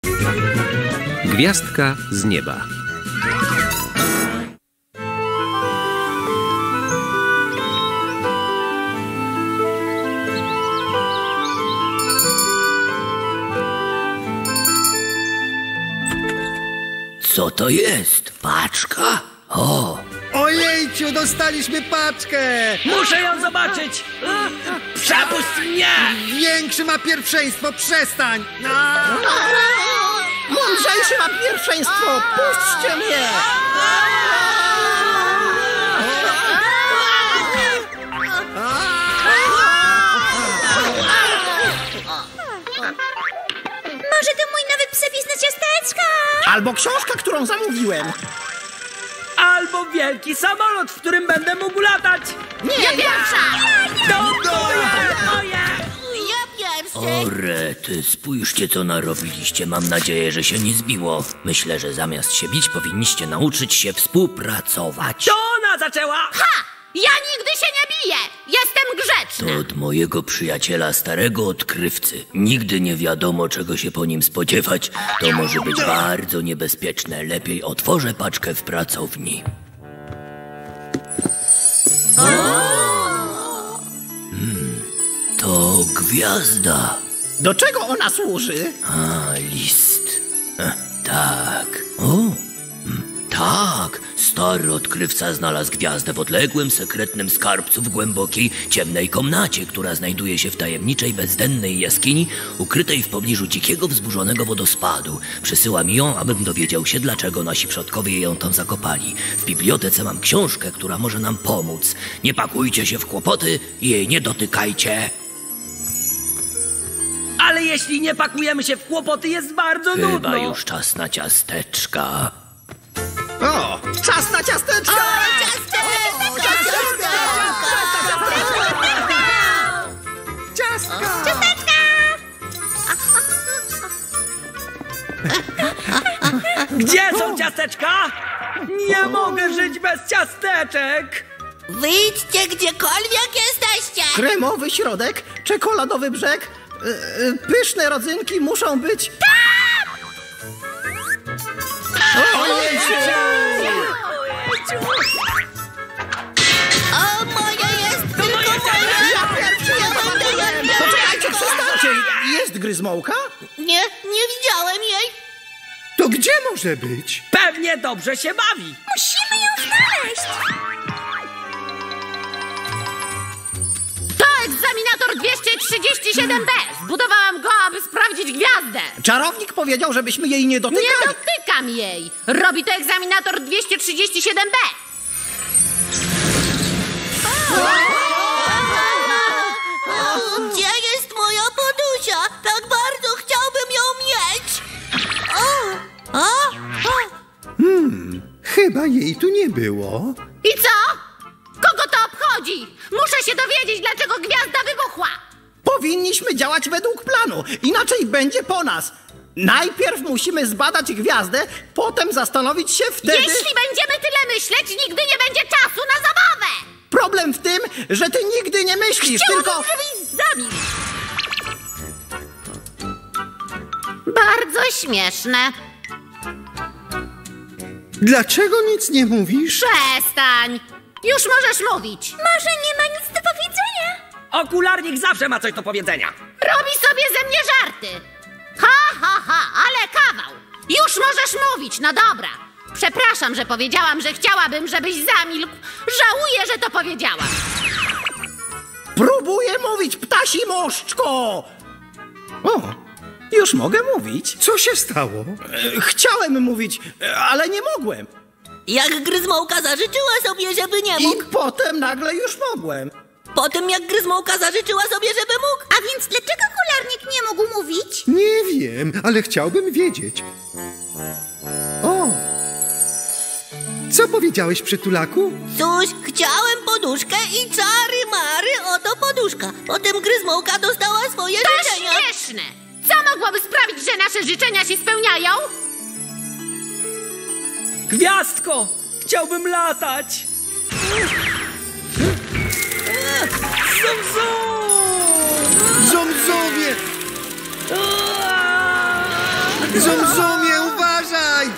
Gwiazdka z nieba. Co to jest? Paczka? O! Ojejciu, dostaliśmy paczkę! Muszę ją zobaczyć! Przepuść mnie! Większy ma pierwszeństwo, przestań! Mądrzejszy ma pierwszeństwo! Puśćcie mnie! Może to mój nowy przepis na ciasteczka? Albo książka, którą zamówiłem. Albo wielki samolot, w którym będę mógł latać! Nie, ja pierwsza! To moje! Ja pierwszy. O rety, spójrzcie co narobiliście. Mam nadzieję, że się nie zbiło. Myślę, że zamiast się bić, powinniście nauczyć się współpracować. To ona zaczęła! Ha! Ja nigdy się nie biję! Jestem grzeczna! To od mojego przyjaciela, starego odkrywcy. Nigdy nie wiadomo, czego się po nim spodziewać. To może być bardzo niebezpieczne. Lepiej otworzę paczkę w pracowni. To gwiazda. Do czego ona służy? A, list. Tak. Tak. Stary odkrywca znalazł gwiazdę w odległym, sekretnym skarbcu w głębokiej, ciemnej komnacie, która znajduje się w tajemniczej, bezdennej jaskini, ukrytej w pobliżu dzikiego, wzburzonego wodospadu. Przysyła mi ją, abym dowiedział się, dlaczego nasi przodkowie ją tam zakopali. W bibliotece mam książkę, która może nam pomóc. Nie pakujcie się w kłopoty i jej nie dotykajcie. Ale jeśli nie pakujemy się w kłopoty, jest bardzo Chyba nudno. już czas na ciasteczka. O, czas na ciasteczka! Gdzie są ciasteczka? Nie mogę żyć bez ciasteczek! Wyjdźcie gdziekolwiek jesteście! Kremowy środek, czekoladowy brzeg, pyszne rodzynki muszą być... O, moje jest tylko moje! Ja pierwszy! Poczekajcie, przestańcie! Jest gryzmołka? Nie widziałem jej! To gdzie może być? Pewnie dobrze się bawi. Musimy ją znaleźć! To egzaminator 237B! Zbudowałam go, aby sprawdzić gwiazdę! Czarownik powiedział, żebyśmy jej nie dotykali. Nie dotykam jej! Robi to egzaminator 237B! Gdzie jest moja podusia? Tak bardzo chciałbym ją mieć! Chyba jej tu nie było. I co? Kogo to obchodzi? Muszę się dowiedzieć, dlaczego gwiazda wybuchła! Powinniśmy działać według planu, inaczej będzie po nas. Najpierw musimy zbadać gwiazdę, potem zastanowić się wtedy... Jeśli będziemy tyle myśleć, nigdy nie będzie czasu na zabawę! Problem w tym, że ty nigdy nie myślisz, tylko... Chciałabym, żebyś zamilkł! Bardzo śmieszne. Dlaczego nic nie mówisz? Przestań! Już możesz mówić. Może nie ma nic do powiedzenia? Okularnik zawsze ma coś do powiedzenia. Robi sobie ze mnie żarty. Ha, ale kawał. Już możesz mówić, no dobra. Przepraszam, że powiedziałam, że chciałabym, żebyś zamilkł. Żałuję, że to powiedziałam. Próbuję mówić, ptasi moszczko! O, już mogę mówić. Co się stało? Chciałem mówić, ale nie mogłem. Jak Gryzmołka zażyczyła sobie, żeby nie mógł. I potem nagle już mogłem. Potem jak Gryzmołka zażyczyła sobie, żeby mógł. A więc dlaczego Kularnik nie mógł mówić? Nie wiem, ale chciałbym wiedzieć. O! Co powiedziałeś, przytulaku? Cóż, chciałem poduszkę i czary mary, oto poduszka. Potem Gryzmołka dostała swoje To życzenia. śmieszne. Co mogłoby sprawić, że nasze życzenia się spełniają? Gwiazdko! Chciałbym latać! Zum, zum! Zomzowie! Zum-Zumie, uważaj!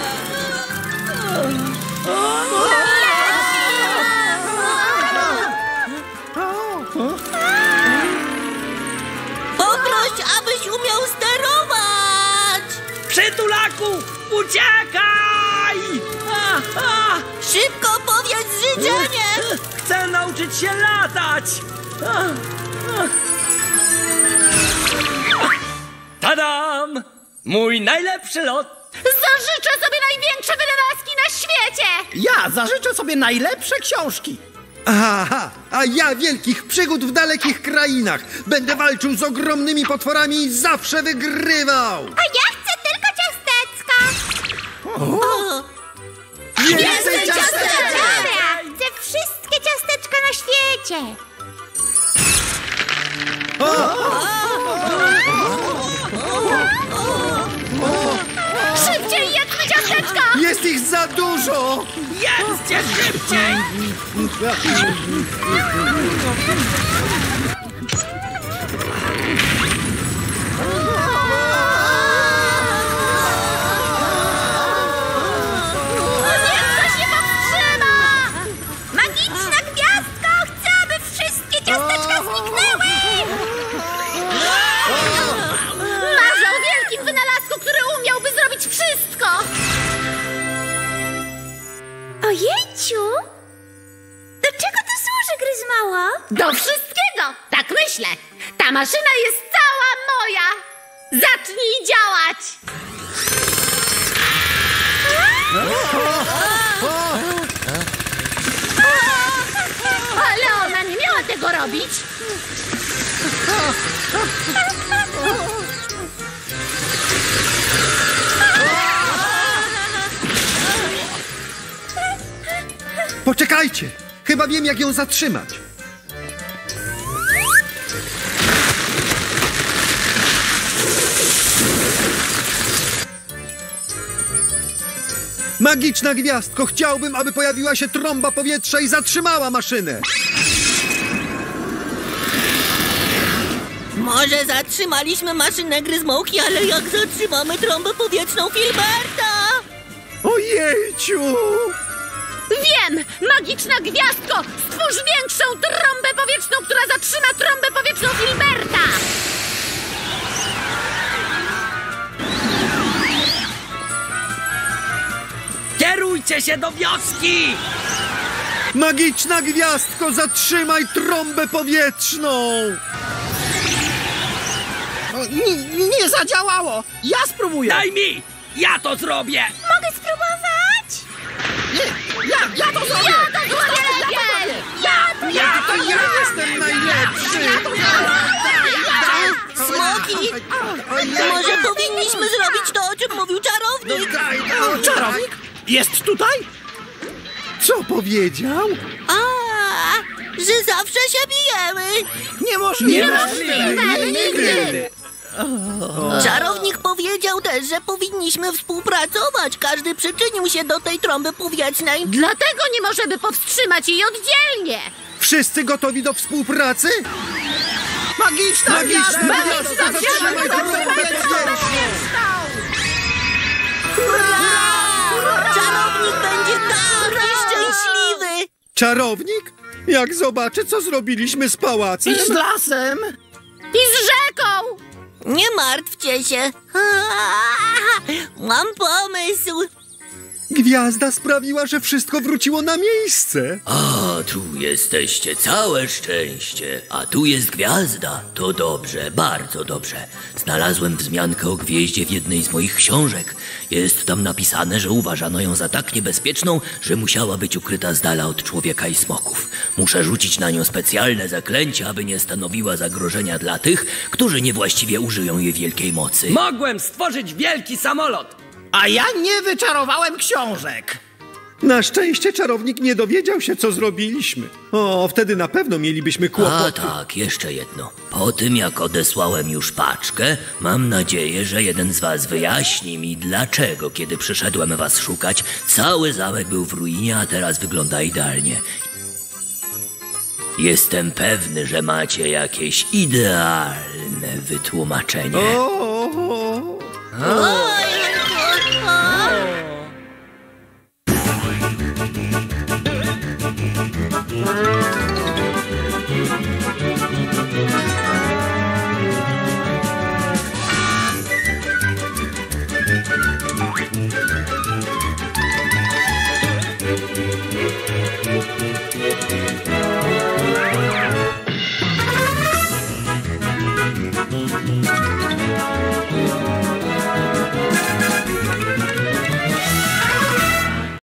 Poproś, abyś umiał sterować! Przytulaku, uciekaj! Szybko powiedz życzenie! Chcę nauczyć się latać! Tadam! Mój najlepszy lot! Zażyczę sobie największe wynalazki na świecie! Ja zażyczę sobie najlepsze książki. Aha, a ja wielkich przygód w dalekich krainach. Będę walczył z ogromnymi potworami i zawsze wygrywał. A ja chcę tylko ciasteczka! Więcej ciasteczek! Dobra, chcę wszystkie ciasteczka na świecie! Szybciej jedzmy ciasteczka! Jest ich za dużo! Jedzcie szybciej! Niech ktoś się powstrzyma! Magiczna gwiazdko! Chcę, aby wszystkie ciasteczka zniknęły! Marzę o wielkim wynalazku, który umiałby zrobić wszystko! Ojejciu! Do czego to służy, Gryzmoło? Do wszystkiego! Tak myślę! Ta maszyna jest cała moja! Zacznij działać! Ale ona nie miała tego robić! Poczekajcie! Chyba wiem, jak ją zatrzymać. Magiczna gwiazdko, chciałbym, aby pojawiła się trąba powietrza i zatrzymała maszynę. Może zatrzymaliśmy maszynę Gryzmołki, ale jak zatrzymamy trąbę powietrzną Filberta? Ojejciu! Wiem! Magiczna gwiazdko! Stwórz większą trąbę powietrzną, która zatrzyma trąbę powietrzną Filberta! Kierujcie się do wioski! Magiczna gwiazdko, zatrzymaj trąbę powietrzną! Nie zadziałało! Ja spróbuję! Daj mi! Ja to zrobię! Mogę spróbować? Nie, ja to zrobię! Ja to zrobię lepiej! To ja jestem najlepszy! Smoki! Może powinniśmy zrobić to, o czym mówił czarownik? Czarownik? Jest tutaj? Co powiedział? A, że zawsze się bijemy! Niemożliwe! Nigdy! Czarownik powiedział też, że powinniśmy współpracować. Każdy przyczynił się do tej trąby powietrznej. Dlatego nie możemy powstrzymać jej oddzielnie! Wszyscy gotowi do współpracy? Magiczna gwiazda! Zatrzymaj trąbę powietrzną! Czarownik będzie taki szczęśliwy! Czarownik? Jak zobaczy, co zrobiliśmy z pałacem? I z lasem! I z rzeką! Nie martwcie się. Mam pomysł. Gwiazda sprawiła, że wszystko wróciło na miejsce. A, tu jesteście, całe szczęście. A tu jest gwiazda. To dobrze, bardzo dobrze. Znalazłem wzmiankę o gwieździe w jednej z moich książek. Jest tam napisane, że uważano ją za tak niebezpieczną, że musiała być ukryta z dala od człowieka i smoków. Muszę rzucić na nią specjalne zaklęcie, aby nie stanowiła zagrożenia dla tych, którzy niewłaściwie użyją jej wielkiej mocy. Mogłem stworzyć wielki samolot! A ja nie wyczarowałem książek! Na szczęście czarownik nie dowiedział się, co zrobiliśmy. O, wtedy na pewno mielibyśmy A kłopoty. tak, jeszcze jedno. Po tym, jak odesłałem już paczkę, mam nadzieję, że jeden z was wyjaśni mi, dlaczego, kiedy przyszedłem was szukać, cały zamek był w ruinie, a teraz wygląda idealnie. Jestem pewny, że macie jakieś idealne wytłumaczenie. O,